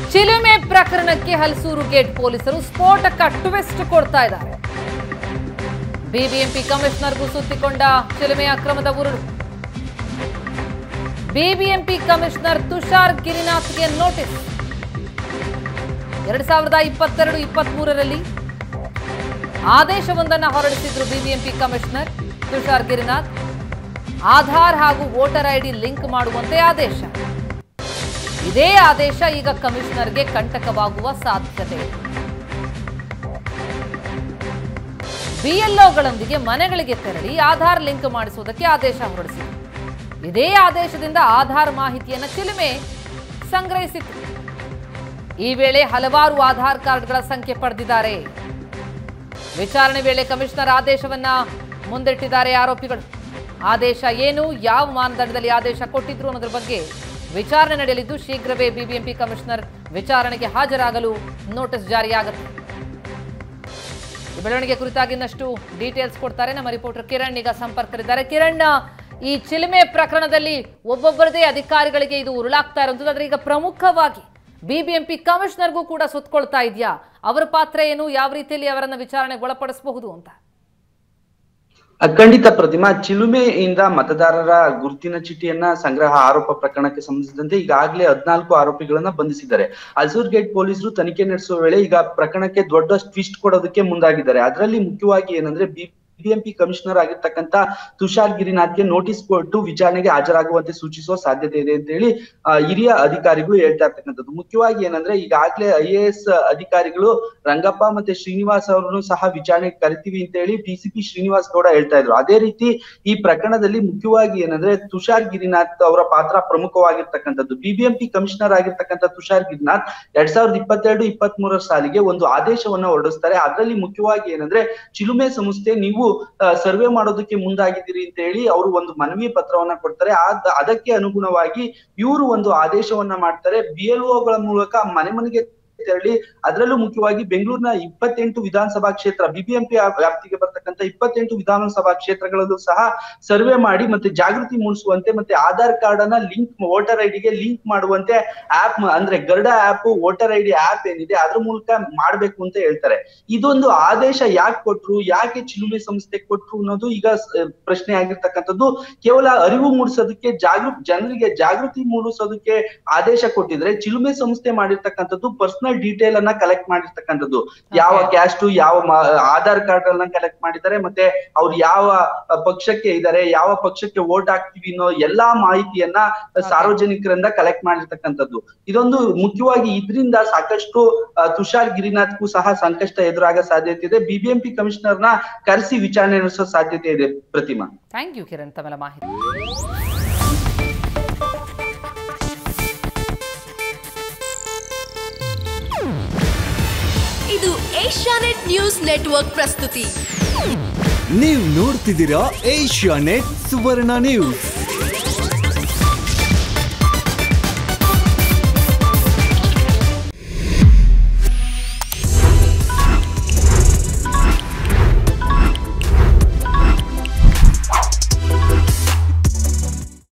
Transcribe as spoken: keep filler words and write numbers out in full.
ಚಿಲುಮೆ ಪ್ರಕರಣಕ್ಕೆ ಹಲಸೂರು ಗೇಟ್ ಪೊಲೀಸರು ಸ್ಫೋಟಕ ಟ್ವಿಸ್ಟ್ ಕೊಡ್ತಾ ಇದ್ದಾರೆ. ಬಿಬಿಎಂಪಿ ಕಮಿಷನರ್ಗೂ ಸುತ್ತಿಕೊಂಡ ಚಿಲುಮೆ ಅಕ್ರಮದ ಉರುಳು. ಬಿಬಿಎಂಪಿ ಕಮಿಷನರ್ ತುಷಾರ್ ಗಿರಿನಾಥ್ಗೆ ನೋಟಿಸ್. ಎರಡ್ ಸಾವಿರದ ಇಪ್ಪತ್ತೆರಡು ಇಪ್ಪತ್ತ್ ಮೂರರಲ್ಲಿ ಆದೇಶವೊಂದನ್ನು ಹೊರಡಿಸಿದ್ರು ಬಿಬಿಎಂಪಿ ಕಮಿಷನರ್ ತುಷಾರ್ ಗಿರಿನಾಥ್. ಆಧಾರ್ ಹಾಗೂ ವೋಟರ್ ಐಡಿ ಲಿಂಕ್ ಮಾಡುವಂತೆ ಆದೇಶ. ಇದೇ ಆದೇಶ ಈಗ ಕಮಿಷನರ್ಗೆ ಕಂಟಕವಾಗುವ ಸಾಧ್ಯತೆ ಇದೆ. ಬಿಎಲ್ಒಗಳೊಂದಿಗೆ ಮನೆಗಳಿಗೆ ತೆರಳಿ ಆಧಾರ್ ಲಿಂಕ್ ಮಾಡಿಸುವುದಕ್ಕೆ ಆದೇಶ ಹೊರಡಿಸಿದೆ. ಇದೇ ಆದೇಶದಿಂದ ಆಧಾರ್ ಮಾಹಿತಿಯನ್ನು ಚಿಲುಮೆ ಸಂಗ್ರಹಿಸಿತು. ಈ ವೇಳೆ ಹಲವಾರು ಆಧಾರ್ ಕಾರ್ಡ್ಗಳ ಸಂಖ್ಯೆ ಪಡೆದಿದ್ದಾರೆ. ವಿಚಾರಣೆ ವೇಳೆ ಕಮಿಷನರ್ ಆದೇಶವನ್ನ ಮುಂದಿಟ್ಟಿದ್ದಾರೆ ಆರೋಪಿಗಳು. ಆದೇಶ ಏನು, ಯಾವ ಮಾನದಂಡದಲ್ಲಿ ಆದೇಶ ಕೊಟ್ಟಿದ್ರು ಅನ್ನೋದ್ರ ಬಗ್ಗೆ ವಿಚಾರಣೆ ನಡೆಯಲಿದ್ದು ಶೀಘ್ರವೇ ಬಿಬಿಎಂಪಿ ಕಮಿಷನರ್ ವಿಚಾರಣೆಗೆ ಹಾಜರಾಗಲು ನೋಟಿಸ್ ಜಾರಿಯಾಗುತ್ತೆ. ಈ ಬೆಳವಣಿಗೆ ಕುರಿತಾಗಿ ಇನ್ನಷ್ಟು ಡೀಟೇಲ್ಸ್ ಕೊಡ್ತಾರೆ ನಮ್ಮ ರಿಪೋರ್ಟರ್ ಕಿರಣ್ ಈಗ ಸಂಪರ್ಕರಿದ್ದಾರೆ. ಕಿರಣ್, ಈ ಚಿಲುಮೆ ಪ್ರಕರಣದಲ್ಲಿ ಒಬ್ಬೊಬ್ಬರದೇ ಅಧಿಕಾರಿಗಳಿಗೆ ಇದು ಉರುಳಾಗ್ತಾ ಇರುವಂಥದ್ದು. ಆದ್ರೆ ಈಗ ಪ್ರಮುಖವಾಗಿ ಬಿಬಿಎಂಪಿ ಕಮಿಷನರ್ಗೂ ಕೂಡ ಸುತ್ತಕೊಳ್ತಾ ಇದೆಯಾ? ಅವರ ಪಾತ್ರ ಏನು, ಯಾವ ರೀತಿಯಲ್ಲಿ ಅವರನ್ನ ವಿಚಾರಣೆಗೆ ಒಳಪಡಿಸಬಹುದು ಅಂತ? ಖಂಡಿತ ಪ್ರತಿಮಾ, ಚಿಲುಮೆಯಿಂದ ಮತದಾರರ ಗುರುತಿನ ಚೀಟಿಯನ್ನ ಸಂಗ್ರಹ ಆರೋಪ ಪ್ರಕರಣಕ್ಕೆ ಸಂಬಂಧಿಸಿದಂತೆ ಈಗಾಗಲೇ ಹದಿನಾಲ್ಕು ಆರೋಪಿಗಳನ್ನ ಬಂಧಿಸಿದ್ದಾರೆ. ಹಲಸೂರು ಗೇಟ್ ಪೊಲೀಸರು ತನಿಖೆ ನಡೆಸುವ ವೇಳೆ ಈಗ ಪ್ರಕರಣಕ್ಕೆ ದೊಡ್ಡ ಟ್ವಿಸ್ಟ್ ಕೊಡೋದಕ್ಕೆ ಮುಂದಾಗಿದ್ದಾರೆ. ಅದರಲ್ಲಿ ಮುಖ್ಯವಾಗಿ ಏನಂದ್ರೆ ಬಿ ಬಿಬಿಎಂಪಿ ಕಮಿಷನರ್ ಆಗಿರ್ತಕ್ಕಂಥ ತುಷಾರ್ ಗಿರಿನಾಥ್ಗೆ ನೋಟಿಸ್ ಕೊಟ್ಟು ವಿಚಾರಣೆಗೆ ಹಾಜರಾಗುವಂತೆ ಸೂಚಿಸುವ ಸಾಧ್ಯತೆ ಇದೆ ಅಂತ ಹೇಳಿ ಹಿರಿಯ ಅಧಿಕಾರಿಗಳು ಹೇಳ್ತಾ ಇರ್ತಕ್ಕಂಥದ್ದು. ಮುಖ್ಯವಾಗಿ ಏನಂದ್ರೆ ಈಗಾಗಲೇ ಐ ಎ ಎಸ್ ಅಧಿಕಾರಿಗಳು ರಂಗಪ್ಪ ಮತ್ತೆ ಶ್ರೀನಿವಾಸ್ ಅವರನ್ನು ಸಹ ವಿಚಾರಣೆಗೆ ಕರಿತೀವಿ ಅಂತ ಹೇಳಿ ಡಿಸಿಪಿ ಶ್ರೀನಿವಾಸ್ ಗೌಡ ಹೇಳ್ತಾ ಇದ್ರು. ಅದೇ ರೀತಿ ಈ ಪ್ರಕರಣದಲ್ಲಿ ಮುಖ್ಯವಾಗಿ ಏನಂದ್ರೆ ತುಷಾರ್ ಗಿರಿನಾಥ್ ಅವರ ಪಾತ್ರ ಪ್ರಮುಖವಾಗಿರ್ತಕ್ಕಂಥದ್ದು. ಬಿಬಿಎಂಪಿ ಕಮಿಷನರ್ ಆಗಿರ್ತಕ್ಕಂಥ ತುಷಾರ್ ಗಿರಿನಾಥ್ ಎರಡ್ ಸಾವಿರದ ಇಪ್ಪತ್ತೆರಡು ಇಪ್ಪತ್ತ್ ಮೂರರ ಸಾಲಿಗೆ ಒಂದು ಆದೇಶವನ್ನ ಹೊರಡಿಸ್ತಾರೆ. ಅದರಲ್ಲಿ ಮುಖ್ಯವಾಗಿ ಏನಂದ್ರೆ ಚಿಲುಮೆ ಸಂಸ್ಥೆ ನೀವು ಸರ್ವೆ ಮಾಡೋದಕ್ಕೆ ಮುಂದಾಗಿದ್ದೀರಿ ಅಂತ ಹೇಳಿ ಅವರು ಒಂದು ಮನವಿ ಪತ್ರವನ್ನ ಕೊಡ್ತಾರೆ. ಅದಕ್ಕೆ ಅನುಗುಣವಾಗಿ ಇವರು ಒಂದು ಆದೇಶವನ್ನ ಮಾಡ್ತಾರೆ. ಬಿ ಎಲ್ ಒಗಳ ಮೂಲಕ ಮನೆ ಮನೆಗೆ ತೆರಳಿ ಅದರಲ್ಲೂ ಮುಖ್ಯವಾಗಿ ಬೆಂಗಳೂರಿನ ಇಪ್ಪತ್ತೆಂಟು ವಿಧಾನಸಭಾ ಕ್ಷೇತ್ರ ಬಿಬಿಎಂಪಿ ವ್ಯಾಪ್ತಿಗೆ ಬರ್ತಕ್ಕಂಥ ಇಪ್ಪತ್ತೆಂಟು ವಿಧಾನಸಭಾ ಕ್ಷೇತ್ರಗಳಲ್ಲೂ ಸಹ ಸರ್ವೆ ಮಾಡಿ ಮತ್ತೆ ಜಾಗೃತಿ ಮೂಡಿಸುವಂತೆ ಮತ್ತೆ ಆಧಾರ್ ಕಾರ್ಡ್ ಅನ್ನ ಲಿಂಕ್ ವೋಟರ್ ಐಡಿಗೆ ಲಿಂಕ್ ಮಾಡುವಂತೆ ಆಪ್ ಅಂದ್ರೆ Garuda app voter ID app ಏನಿದೆ ಅದ್ರ ಮೂಲಕ ಮಾಡ್ಬೇಕು ಅಂತ ಹೇಳ್ತಾರೆ. ಇದೊಂದು ಆದೇಶ ಯಾಕೆ ಕೊಟ್ರು, ಯಾಕೆ ಚಿಲುಮೆ ಸಂಸ್ಥೆ ಕೊಟ್ರು ಅನ್ನೋದು ಈಗ ಪ್ರಶ್ನೆ ಆಗಿರ್ತಕ್ಕಂಥದ್ದು. ಕೇವಲ ಅರಿವು ಮೂಡಿಸೋದಕ್ಕೆ ಜಾಗೃತಿ ಜನರಿಗೆ ಜಾಗೃತಿ ಮೂಡಿಸೋದಕ್ಕೆ ಆದೇಶ ಕೊಟ್ಟಿದ್ರೆ ಚಿಲುಮೆ ಸಂಸ್ಥೆ ಮಾಡಿರ್ತಕ್ಕಂಥದ್ದು ಪರ್ಸನಲ್ ಡೀಟೇಲ್ ಅನ್ನ ಕಲೆಕ್ಟ್ ಮಾಡಿರ್ತಕ್ಕಂಥದ್ದು. ಯಾವ ಕ್ಯಾಸ್ಟ್, ಯಾವ ಆಧಾರ್ ಕಾರ್ಡ್ ಅನ್ನ ಕಲೆಕ್ಟ್ ಮಾಡಿದ್ದಾರೆ, ಮತ್ತೆ ಅವ್ರು ಯಾವ ಪಕ್ಷಕ್ಕೆ ಇದ್ದಾರೆ, ಯಾವ ಪಕ್ಷಕ್ಕೆ ವೋಟ್ ಹಾಕ್ತಿವಿ ಅನ್ನೋ ಎಲ್ಲಾ ಮಾಹಿತಿಯನ್ನ ಸಾರ್ವಜನಿಕರಿಂದ ಕಲೆಕ್ಟ್ ಮಾಡಿರ್ತಕ್ಕಂಥದ್ದು. ಇದೊಂದು ಮುಖ್ಯವಾಗಿ ಇದರಿಂದ ಸಾಕಷ್ಟು ತುಷಾರ್ ಗಿರಿನಾಥ್ಗೂ ಸಹ ಸಂಕಷ್ಟ ಎದುರಾಗ ಸಾಧ್ಯತೆ ಇದೆ. ಬಿಬಿಎಂಪಿ ಕಮಿಷನರ್ ನ ಕರೆಸಿ ವಿಚಾರಣೆ ನಡೆಸೋ ಸಾಧ್ಯತೆ ಇದೆ. ಪ್ರತಿಮಾ, ಥ್ಯಾಂಕ್ ಯು ಕಿರಣ್ ತಮ್ಮ ಮಾಹಿತಿ. ಇದು ಏಷ್ಯಾನೆಟ್ ನ್ಯೂಸ್ ನೆಟ್ವರ್ಕ್ ಪ್ರಸ್ತುತಿ. ನೀವು ನೋಡ್ತಿದ್ದೀರಾ ಏಷ್ಯಾನೆಟ್ ಸುವರ್ಣ ನ್ಯೂಸ್.